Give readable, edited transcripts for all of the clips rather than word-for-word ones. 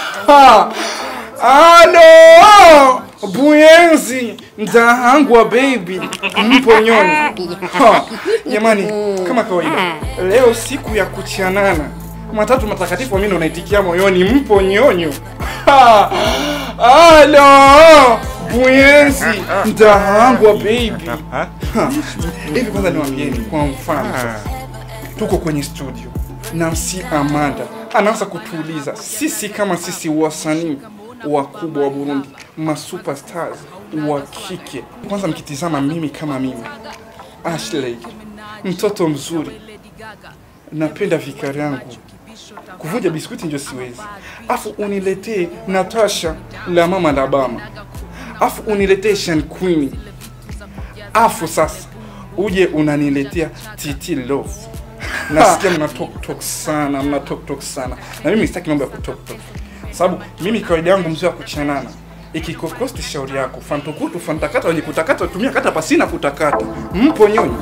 Alo! Buyenzi, ndahangwa baby, mponyoni. Jamani, kama kawaida, leo siku ya kuchanana. Matatu matakatifu mimi naitikia moyoni mponyonyo. Alo! Buyenzi, ndahangwa baby. Hivi kwanza niwaambieni kwa mfano sasa. Tuko kwenye studio na MC Amanda anaanza kutuuliza sisi kama sisi wasanii wakubwa wa Burundi, ma superstars wa kike. Kwanza mkitizama mimi kama mimi, Ashley, mtoto mzuri, napenda vikari yangu, kuvuja biskuti ndio siwezi. Afu uniletee Natasha la mama la Bama, afu uniletee Shan Queen, afu sasa uje unaniletea Titi Love. Nasikia mna talk sana, na mimi sitaki mambo ya talk. Sababu mimi kawaida yangu mzee wa kuchanana. Ikikokosti shauri yako, fantukutu fantakata wenye kutakata tumia kata pasina kutakata. Mponyoni.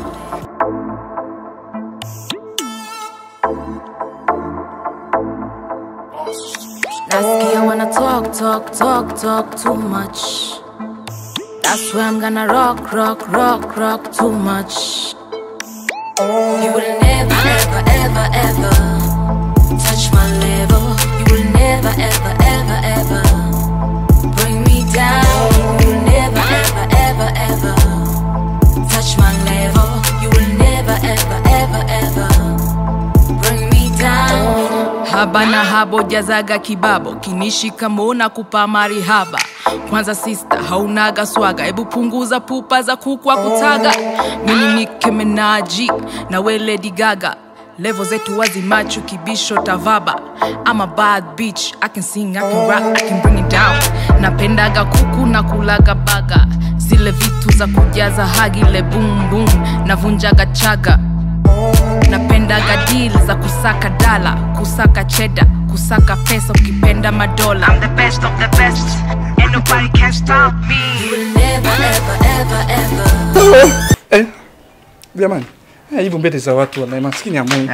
Nasikia wanna talk too much. That's why I'm gonna rock too much. You will never touch my level. You will never ever bring me down. You will never ever touch my level. You will never ever bring me down. Haba na habo jazaga kibabo, kinishika mona kupa marihaba. Kwanza sister haunaga swaga, ebu punguza pupa za kukwa kutaga. Mimi Nicki Minaj na we Lady Gaga, level zetu wazi machu kibisho tavaba. I'm a bad bitch, I can sing, I can rap, I can bring it down. Napendaga kuku na kulaga baga, zile vitu za kujaza hagi le boom boom, navunjaga chaga. Napendaga deal za kusaka dala, kusaka cheddar, kusaka pesa ukipenda madola. I'm the best of the best, and nobody can stop me. You will never ever Jamani, hivyo mbele za watu wana maskini ya Mungu.